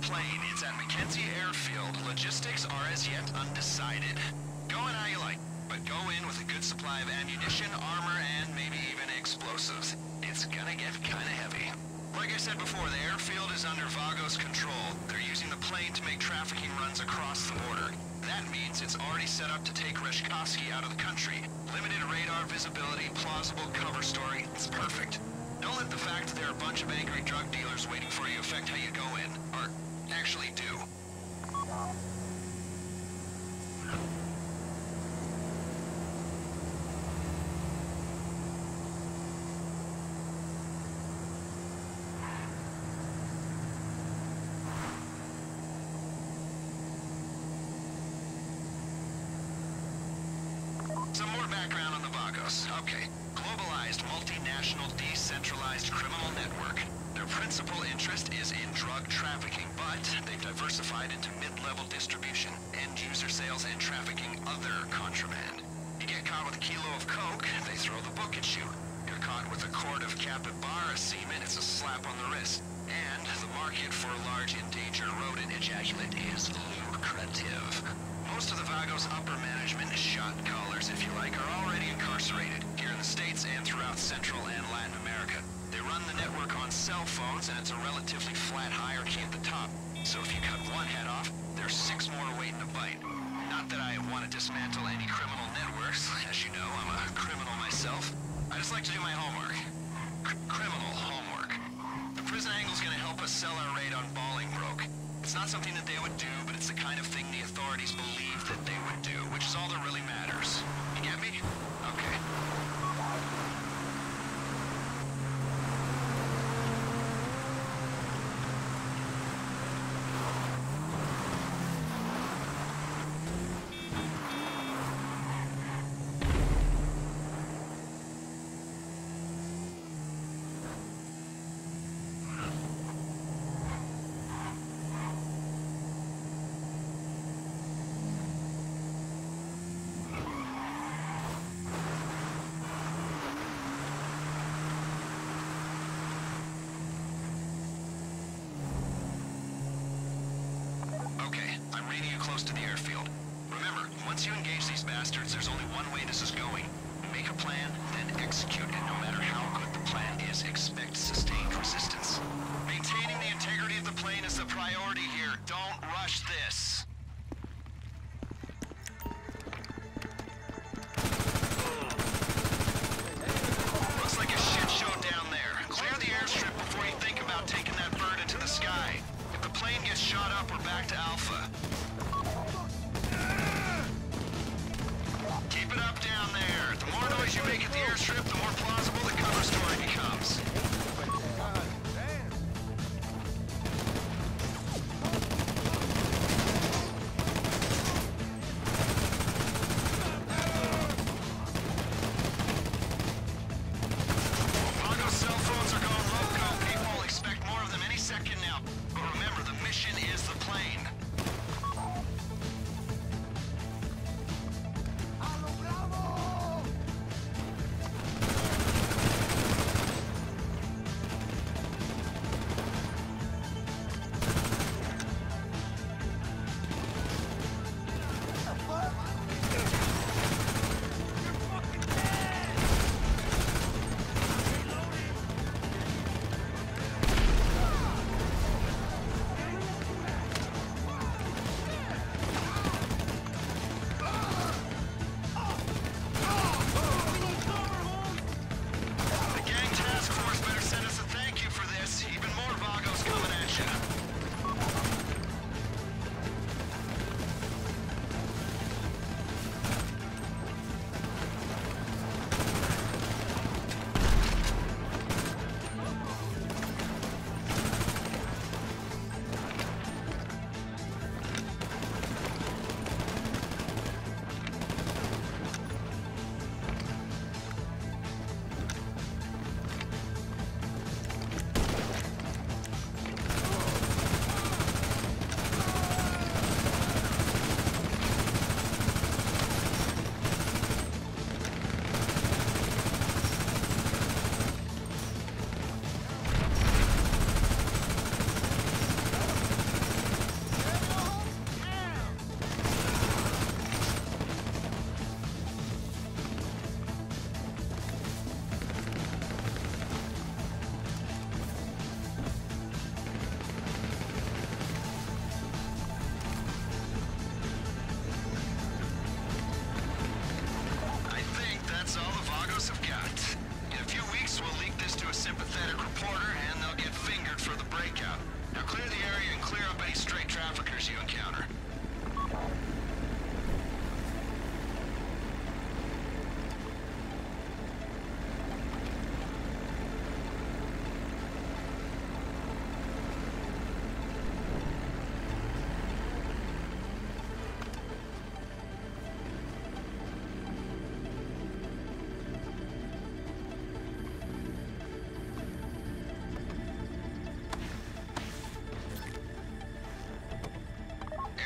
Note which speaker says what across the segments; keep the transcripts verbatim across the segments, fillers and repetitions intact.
Speaker 1: plane. It's at Mackenzie Airfield. Logistics are as yet undecided. Go in how you like, but go in with a good supply of ammunition, armor, and maybe even explosives. It's gonna get kinda heavy. Like I said before, the airfield is under Vagos control. They're using the plane to make trafficking runs across the border. That means it's already set up to take Reshkovsky out of the country. Limited radar visibility, plausible cover story. It's perfect. Don't let the fact that there are a bunch of angry drug dealers waiting for you affect how you go in, or actually do. Some more background on the Vagos. Okay. Globalized, multinational, decentralized criminal network. Their principal interest is in drug trafficking, but they've diversified into mid-level distribution, end-user sales, and trafficking other contraband. You get caught with a kilo of coke, they throw the book at you. You're caught with a quart of capybara semen, it's a slap on the wrist. And the market for large endangered rodent ejaculate is lucrative. Most of the Vagos upper management, shot callers if you like, are already incarcerated here in the States and throughout Central and Latin America. They run the network on cell phones and it's a relatively flat hierarchy at the top. So if you cut one head off, there's six more waiting to bite. Not that I want to dismantle any criminal networks. As you know, I'm a criminal myself. I just like to do my homework. C criminal homework. The prison angle's gonna help us sell our raid on Bolingbroke. It's not something that they would do, but it's the kind of thing the authorities believe that they would do, which is all that really matters. You get me? Okay. Close to the airfield. Remember, once you engage these bastards, there's only one way this is going. Make a plan, then execute it. No matter how good the plan is, expect sustained resistance. Maintaining the integrity of the plane is the priority here. Don't rush this. Looks like a shit show down there. Clear the airstrip before you think about taking that bird into the sky. If the plane gets shot up, we're back to Alpha. Keep it up down there. The more noise you make at the airstrip, the more plausible the cover story becomes.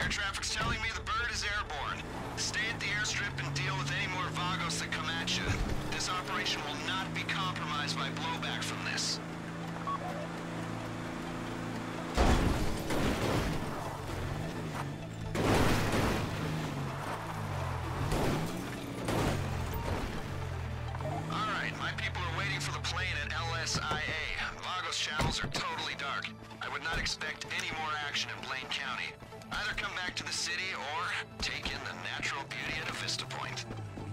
Speaker 1: Air traffic's telling me the bird is airborne. Stay at the airstrip and deal with any more Vagos that come at you. This operation will not be compromised by blowback from this. Alright, my people are waiting for the plane at L S I A. Vagos channels are totally dark. I would not expect any more action in Blaine County. Either come back to the city or take in the natural beauty at a Vista Point.